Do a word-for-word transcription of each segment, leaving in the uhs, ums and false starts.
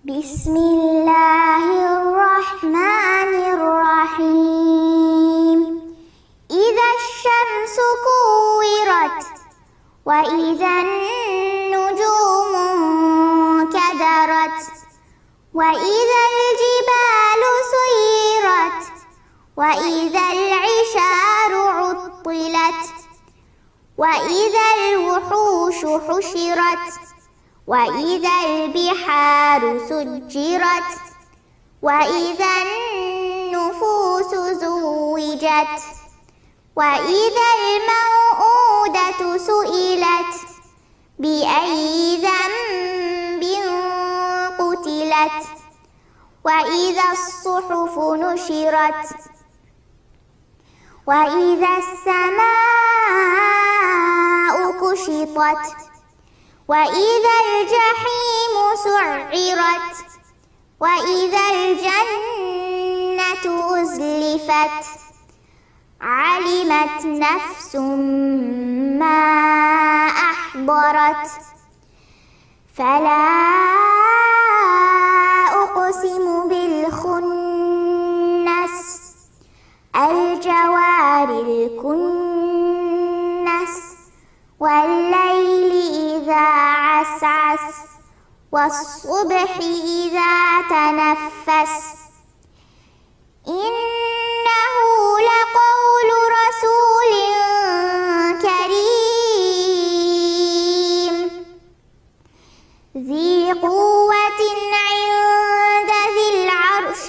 بسم الله الرحمن الرحيم إذا الشمس كورت وإذا النجوم انكدرت وإذا الجبال سيرت وإذا العشار عطلت وإذا الوحوش حشرت وإذا البحار سجرت وإذا النفوس زوجت وإذا الموءودة سئلت بأي ذنب قتلت وإذا الصحف نشرت وإذا السماء كشطت وإذا الجحيم سعرت وإذا الجنة أزلفت علمت نفس ما أحضرت فلا أقسم بالخنس الجوار الكنس والليل إذا عسعس والصبح إذا تنفس إنه لقول رسول كريم ذي قوة عند ذي العرش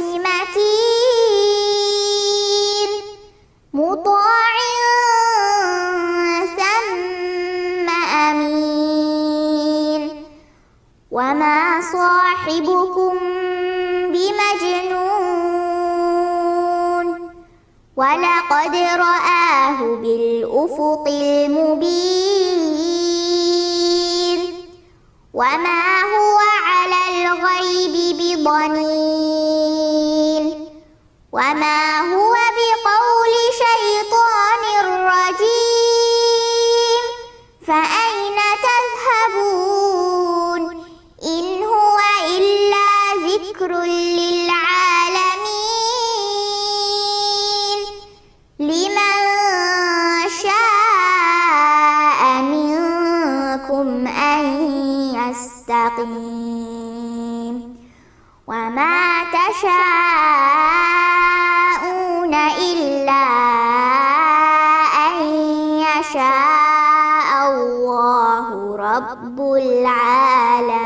مكين مطاع ثم أمين وما صاحبكم بمجنون ولقد رآه بالأفق المبين وما هو على الغيب بضنين وما هو بقول شيطان رجيم فأين تذهبون إن هو إلا ذكر للعالمين لمن شاء منكم أن يستقيم وما تشاءون إلا أن يشاء الله رب العالمين.